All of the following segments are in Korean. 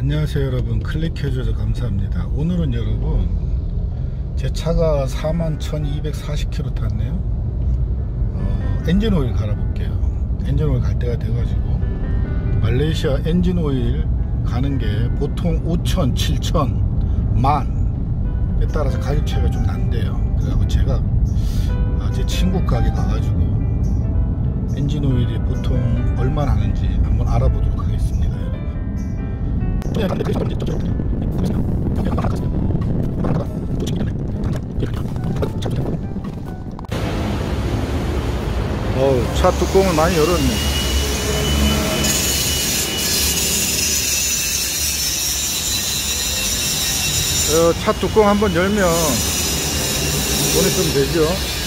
안녕하세요 여러분, 클릭해 주셔서 감사합니다. 오늘은 여러분 제 차가 41,240km 탔네요. 엔진오일 갈아볼게요. 엔진오일 갈 때가 돼가지고 말레이시아 엔진오일 가는 게 보통 5천, 7천, 만에 따라서 가격 차이가 좀 난대요. 그래서 제가 제 친구 가게 가가지고 엔진오일이 보통 얼마나 하는지 한번 알아보도록 하겠습니다. 차 뚜껑을 많이 열었네. 차 뚜껑 한번 열면 돈이 좀 되죠.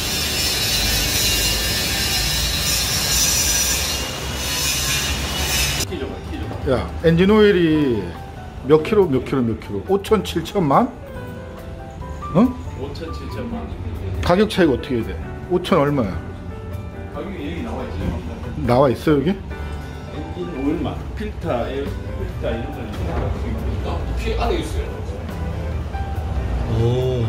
야, 엔진 오일이 몇 킬로? 5천, 7천만? 어? 5천, 7천만. 가격 차이가 어떻게 돼? 5천 얼마야? 가격이 여기 나와있어요. 나와 있어 여기? 엔진 오일만, 필터, 에어 필터 이런 거는 피 안에 있어요. 오.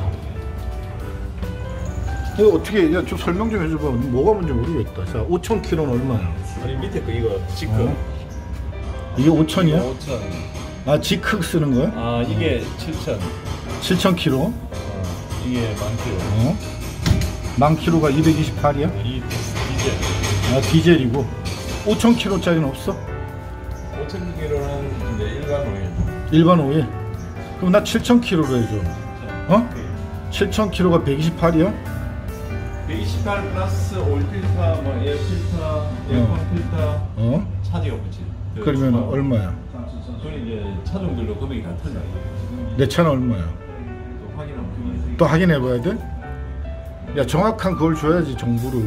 이거 어떻게, 야, 좀 설명 좀 해줘봐. 뭐가 뭔지 모르겠다. 자, 5,000km는 얼마야? 아니 밑에 거 이거 지크. 이게 5,000이야? 5천. 아, 지크 쓰는 거야? 아 이게 7천. 7,000km? 이게 10,000km. 10,000km가 228이야? 이 디젤. 아, 디젤이고. 5,000km짜리는 없어? 5,000km는 이제 일반 오일. 일반 오일? 그럼 나 7,000km로 해줘. 어? 7,000km가 128이야? 128 플러스 오일 필터, 뭐 에어 필터, 에어컨 필터, 차지가 붙지. 그러면 얼마야? 그건 이제 차종별로 금액이 다 틀려요. 내 차는 얼마야? 또 확인하면 또 확인해봐야 돼? 야, 정확한 그걸 줘야지, 정보를.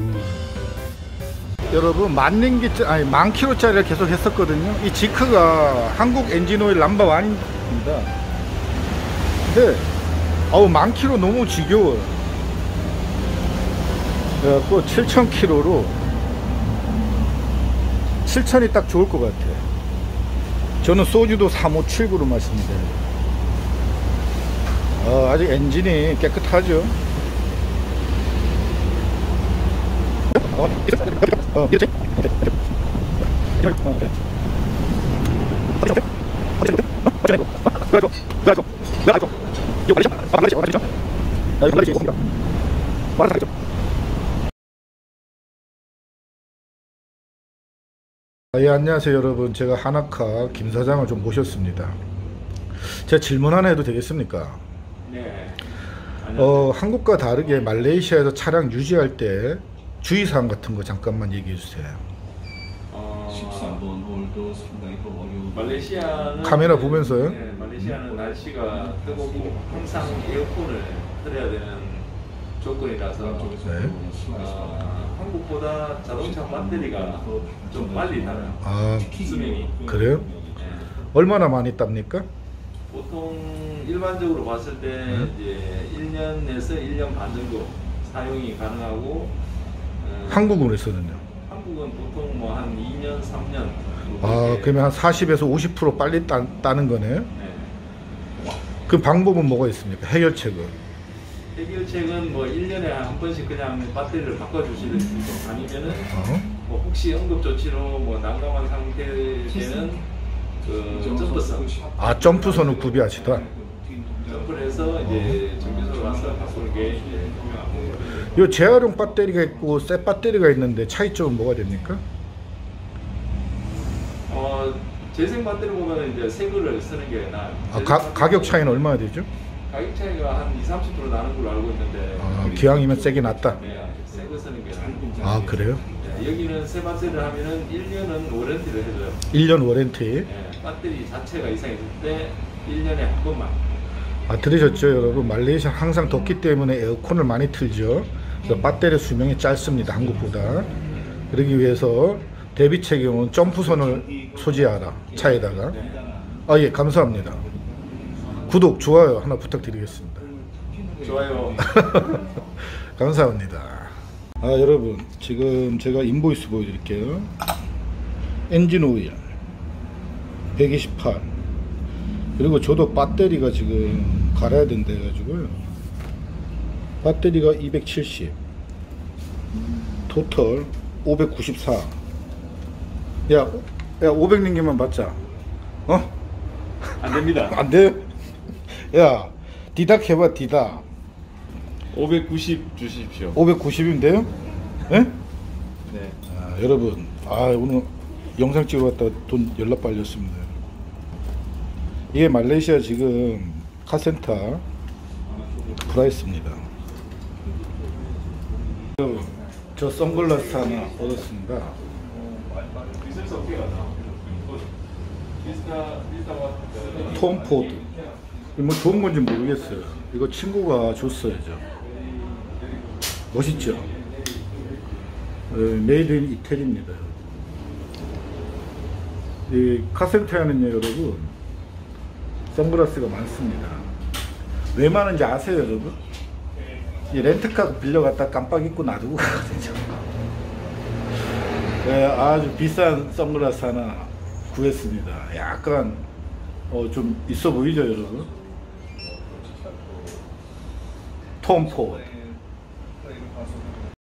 여러분, 10,000km짜리를 계속 했었거든요. 이 지크가 한국 엔진오일 넘버1입니다. 근데 10,000km 너무 지겨워요. 그래갖고 7,000km로 7,000이 딱 좋을 것 같아. 저는 소주도 3579로 마십니다. 아직 엔진이 깨끗하죠. 예, 안녕하세요 여러분, 제가 하나카 김 사장을 좀 모셨습니다. 제가 질문 하나 해도 되겠습니까? 네. 한국과 다르게 말레이시아에서 차량 유지할 때 주의사항 같은 거 잠깐만 얘기해 주세요. 13번 홀도 상당히 어려운. 말레이시아는 카메라 보면서요? 네, 말레이시아는 날씨가 뜨겁고 항상 에어컨을 틀어야 되는 조건이라서 네. 한국보다 자동차 배터리가 좀 빨리 닳아요. 아, 수명이. 그래요? 네. 얼마나 많이 땁니까? 보통 일반적으로 봤을 때 이제 1년에서 1년 반 정도 사용이 가능하고, 한국으로서는요? 한국은 보통 뭐 한 2년, 3년. 아, 그러면 한 40에서 50% 빨리 따는 거네요? 네. 그 방법은 뭐가 있습니까? 해결책은? 해결책은 뭐 1년에 한 번씩 그냥 배터리를 바꿔주시는 거, 아니면은 뭐 혹시 응급조치로 뭐 난감한 상태에는 그 점프선. 아, 점프선을 구비하시다? 점프를 해서 이제 정비소로 와서 바꾸는 게 이제. 이 재활용 배터리가 있고 새 배터리가 있는데 차이점은 뭐가 됩니까? 재생 배터리 보면 이제 새 거를 쓰는 게 나아요. 가격 차이는 얼마나 되죠? 가격 차이가 한 20~30% 나는 걸로 알고 있는데. 기왕이면 세게 낫다? 네, 새 거 쓰는 게 나아요. 아, 그래요? 네, 여기는 새 배터리를 하면은 1년은 워런티를 해줘요. 1년 워런티? 네, 배터리 자체가 이상했을 때 1년에 한 번만. 들으셨죠 여러분? 말레이시아 항상 덥기 때문에 에어컨을 많이 틀죠. 그래서 배터리 수명이 짧습니다, 한국보다. 그러기 위해서 대비책임은 점프선을 소지하라, 차에다가. 예, 감사합니다. 구독, 좋아요 하나 부탁드리겠습니다. 좋아요. 감사합니다. 여러분, 지금 제가 인보이스 보여드릴게요. 엔진 오일 128, 그리고 저도 배터리가 지금 갈아야 된다 해가지고요. 배터리가 270, 토탈 594. 야 500링기만 받자. 어? 안 됩니다. 안 돼? 야 디닥 해봐. 디닥 590 주십시오. 590이면 돼요? 예? 네. 여러분, 오늘 영상 찍어 왔다가 돈 연락 빨렸습니다. 이게 말레이시아 지금 카센터 프라이스입니다. 저 선글라스 하나 얻었습니다. 톰 포드. 뭐 좋은 건지 모르겠어요. 이거 친구가 줬어야죠. 멋있죠? 메이드 인 이태리입니다. 이 카센터에는요, 여러분, 선글라스가 많습니다. 왜 많은지 아세요, 여러분? 이 렌트카 빌려갔다 깜빡 잊고 놔두고 가거든요. 아주 비싼 선글라스 하나 구했습니다. 약간 좀 있어 보이죠, 여러분? 톰 포드.